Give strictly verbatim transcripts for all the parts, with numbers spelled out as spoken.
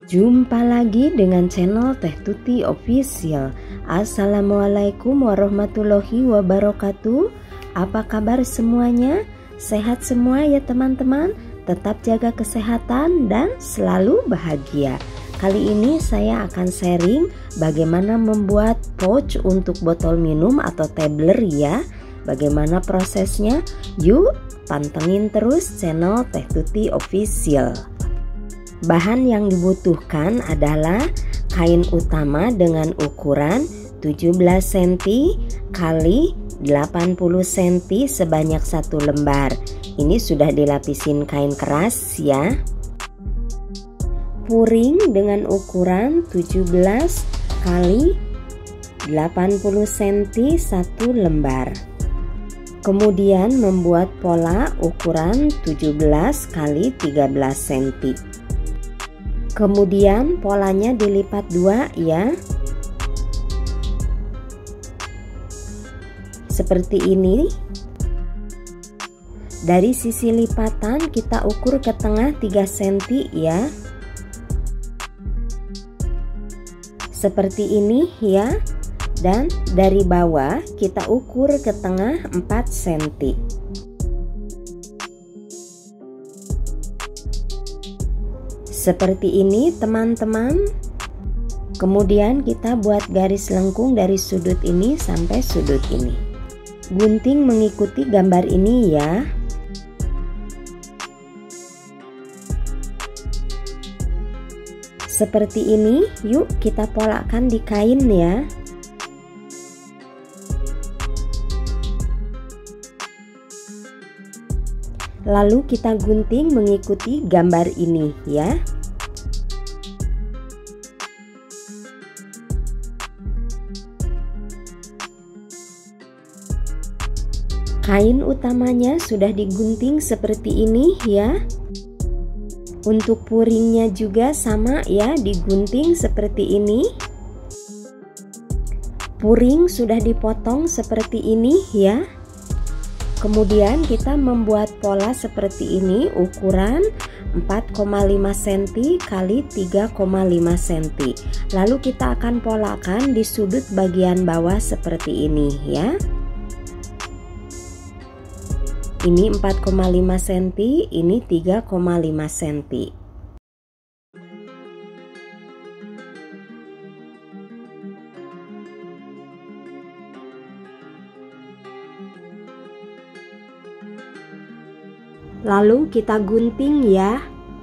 Jumpa lagi dengan channel Teh Tuti Official. Assalamualaikum warahmatullahi wabarakatuh. Apa kabar semuanya? Sehat semua ya teman-teman? Tetap jaga kesehatan dan selalu bahagia. Kali ini saya akan sharing bagaimana membuat pouch untuk botol minum atau tumbler ya. Bagaimana prosesnya? Yuk pantengin terus channel Teh Tuti Official. Bahan yang dibutuhkan adalah kain utama dengan ukuran tujuh belas sentimeter kali delapan puluh sentimeter sebanyak satu lembar. Ini sudah dilapisin kain keras ya. Puring dengan ukuran tujuh belas kali delapan puluh sentimeter satu lembar. Kemudian membuat pola ukuran tujuh belas kali tiga belas sentimeter. Kemudian polanya dilipat dua ya. Seperti ini. Dari sisi lipatan kita ukur ke tengah tiga sentimeter ya. Seperti ini ya. Dan dari bawah kita ukur ke tengah empat sentimeter. Seperti ini teman-teman. Kemudian kita buat garis lengkung dari sudut ini sampai sudut ini. Gunting mengikuti gambar ini ya. Seperti ini, yuk kita polakan di kain ya. Lalu kita gunting mengikuti gambar ini ya. Kain utamanya sudah digunting seperti ini ya. Untuk puringnya juga sama ya, digunting seperti ini. Puring sudah dipotong seperti ini ya. Kemudian kita membuat pola seperti ini, ukuran empat koma lima sentimeter kali tiga koma lima sentimeter. Lalu kita akan polakan di sudut bagian bawah seperti ini ya. Ini empat koma lima sentimeter, ini tiga koma lima sentimeter. Lalu kita gunting ya.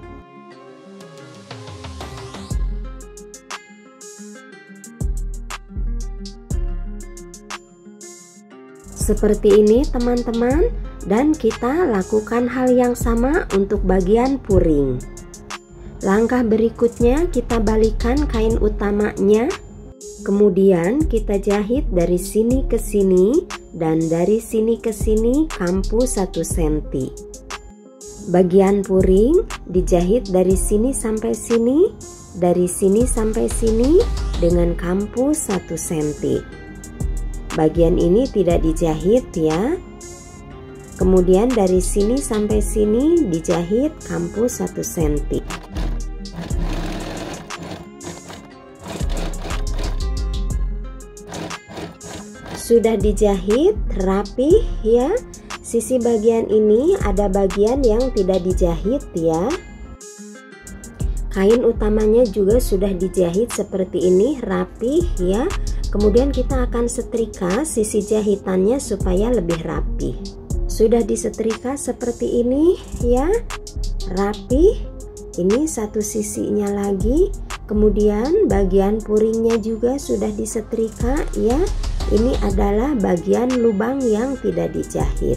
Seperti ini teman-teman. Dan kita lakukan hal yang sama untuk bagian puring. Langkah berikutnya kita balikan kain utamanya. Kemudian kita jahit dari sini ke sini dan dari sini ke sini kampu satu sentimeter. Bagian puring dijahit dari sini sampai sini, dari sini sampai sini dengan kampu satu sentimeter. Bagian ini tidak dijahit ya. Kemudian dari sini sampai sini dijahit kampu satu sentimeter. Sudah dijahit rapi ya. Sisi bagian ini ada bagian yang tidak dijahit ya. Kain utamanya juga sudah dijahit seperti ini rapi ya. Kemudian kita akan setrika sisi jahitannya supaya lebih rapi. Sudah disetrika seperti ini ya, rapi. Ini satu sisinya lagi. Kemudian bagian puringnya juga sudah disetrika ya. Ini adalah bagian lubang yang tidak dijahit.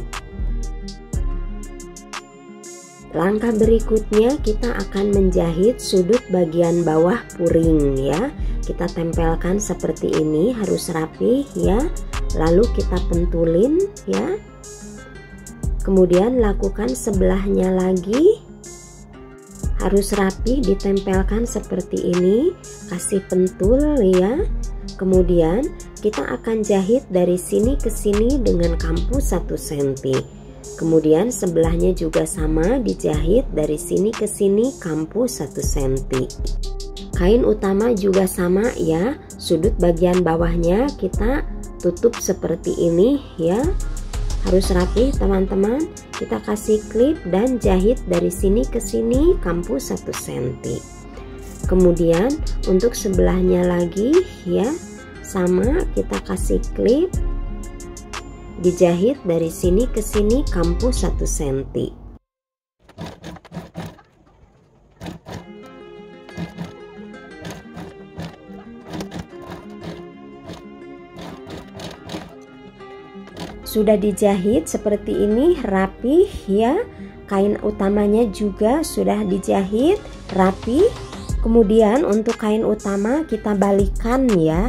Langkah berikutnya kita akan menjahit sudut bagian bawah puring ya. Kita tempelkan seperti ini, harus rapi ya. Lalu kita pentulin ya. Kemudian lakukan sebelahnya lagi. Harus rapi, ditempelkan seperti ini. Kasih pentul ya. Kemudian kita akan jahit dari sini ke sini dengan kampu satu sentimeter. Kemudian sebelahnya juga sama, dijahit dari sini ke sini kampu satu sentimeter. Kain utama juga sama ya, sudut bagian bawahnya kita tutup seperti ini ya. Harus rapi teman-teman. Kita kasih klip dan jahit dari sini ke sini kampu satu sentimeter. Kemudian untuk sebelahnya lagi ya, sama kita kasih klip, dijahit dari sini ke sini kampu satu sentimeter. Sudah dijahit seperti ini rapi ya. Kain utamanya juga sudah dijahit rapi. Kemudian untuk kain utama kita balikan ya.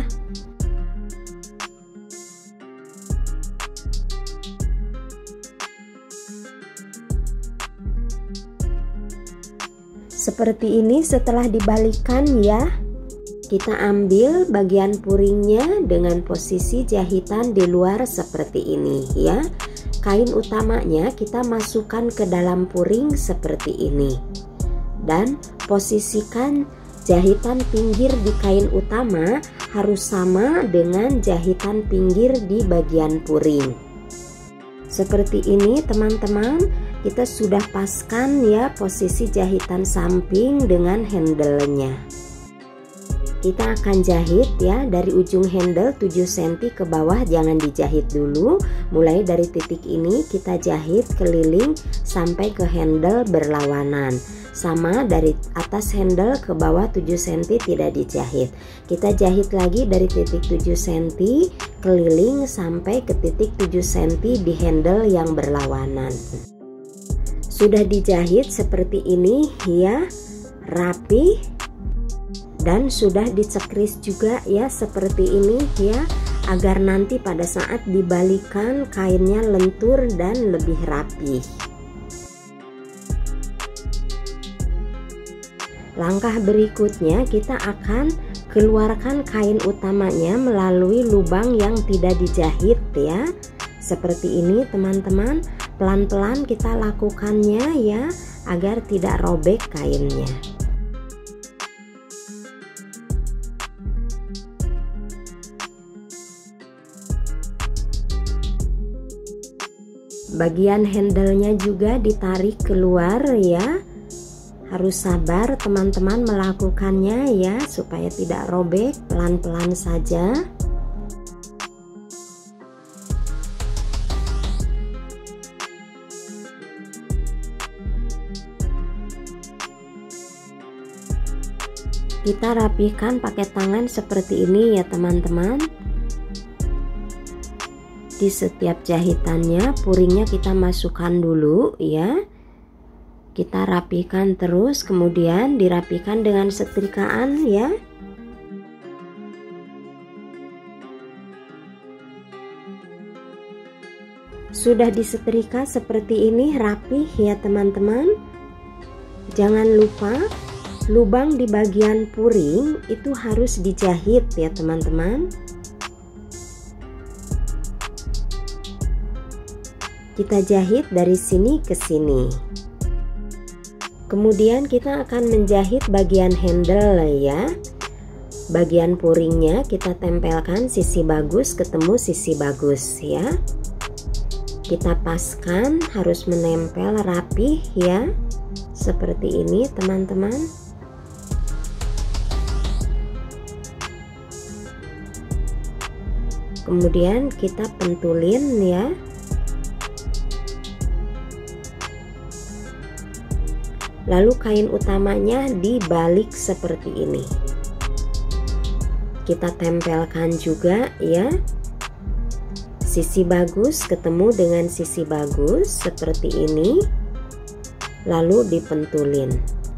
Seperti ini setelah dibalikan ya. Kita ambil bagian puringnya dengan posisi jahitan di luar seperti ini ya. Kain utamanya kita masukkan ke dalam puring seperti ini. Dan posisikan jahitan pinggir di kain utama harus sama dengan jahitan pinggir di bagian puring. Seperti ini teman-teman, kita sudah paskan ya posisi jahitan samping dengan handle-nya. Kita akan jahit ya dari ujung handle tujuh sentimeter ke bawah, jangan dijahit dulu. Mulai dari titik ini kita jahit keliling sampai ke handle berlawanan. Sama dari atas handle ke bawah tujuh sentimeter tidak dijahit. Kita jahit lagi dari titik tujuh sentimeter keliling sampai ke titik tujuh sentimeter di handle yang berlawanan. Sudah dijahit seperti ini ya, rapi. Dan sudah dicekris juga ya seperti ini ya, agar nanti pada saat dibalikan kainnya lentur dan lebih rapi. Langkah berikutnya kita akan keluarkan kain utamanya melalui lubang yang tidak dijahit ya. Seperti ini teman-teman, pelan-pelan kita lakukannya ya agar tidak robek kainnya. Bagian handle-nya juga ditarik keluar ya. Harus sabar teman-teman melakukannya ya, supaya tidak robek, pelan-pelan saja. Kita rapikan pakai tangan seperti ini ya teman-teman. Di setiap jahitannya puringnya kita masukkan dulu ya. Kita rapikan terus, kemudian dirapikan dengan setrikaan ya. Sudah disetrika seperti ini rapi ya teman-teman. Jangan lupa lubang di bagian puring itu harus dijahit ya teman-teman. Kita jahit dari sini ke sini. Kemudian kita akan menjahit bagian handle ya. Bagian puringnya kita tempelkan sisi bagus ketemu sisi bagus ya. Kita paskan, harus menempel rapi ya. Seperti ini teman-teman. Kemudian kita pentulin ya. Lalu kain utamanya dibalik seperti ini. Kita tempelkan juga ya. Sisi bagus ketemu dengan sisi bagus seperti ini. Lalu dipentulin.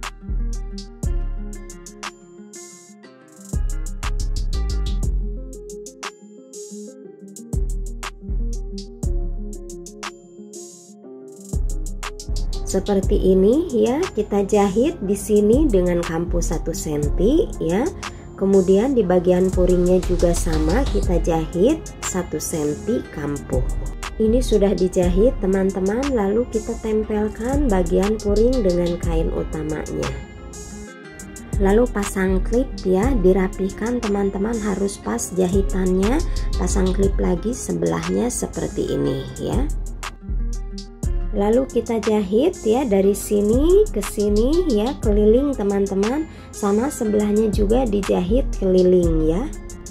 Seperti ini ya, kita jahit di sini dengan kampu satu sentimeter ya. Kemudian di bagian puringnya juga sama, kita jahit satu sentimeter kampu. Ini sudah dijahit teman-teman, lalu kita tempelkan bagian puring dengan kain utamanya. Lalu pasang klip ya, dirapikan teman-teman, harus pas jahitannya. Pasang klip lagi sebelahnya seperti ini ya. Lalu kita jahit ya, dari sini ke sini ya, keliling teman-teman, sama sebelahnya juga dijahit keliling ya.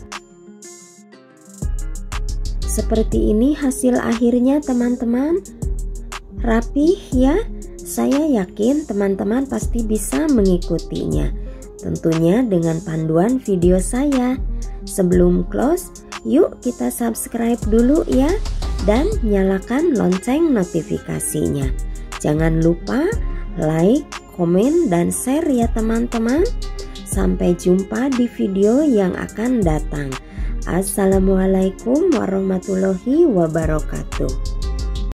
Seperti ini hasil akhirnya teman-teman, rapih ya. Saya yakin teman-teman pasti bisa mengikutinya, tentunya dengan panduan video saya. Sebelum close, yuk kita subscribe dulu ya, dan nyalakan lonceng notifikasinya. Jangan lupa like, komen, dan share ya teman-teman. Sampai jumpa di video yang akan datang. Assalamualaikum warahmatullahi wabarakatuh.